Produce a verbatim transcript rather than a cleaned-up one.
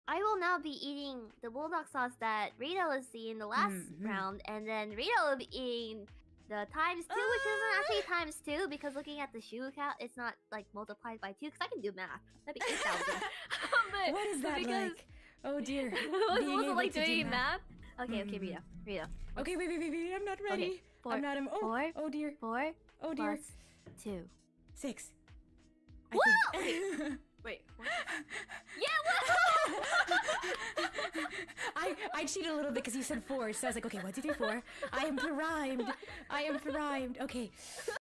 I will now be eating the bulldog sauce that Rita was seeing the last Mm-hmm. round, and then Rita will be eating the times two, which isn't actually times two because looking at the shoe count, it's not like multiplied by two because I can do math. That'd be eight thousand. But What is that because like? Oh dear. was Being also able like to do doing math. math. Okay, okay, Rita, Rita. Okay, wait, wait, wait, wait. I'm not ready. Okay, four, I'm not. I'm, oh, four, oh dear. four Oh dear. plus two. Six. I Whoa! think. Wait, what? Yeah, what? I, I cheated a little bit because you said four, so I was like, okay, one, two, three, four. I am primed. I am primed. Okay.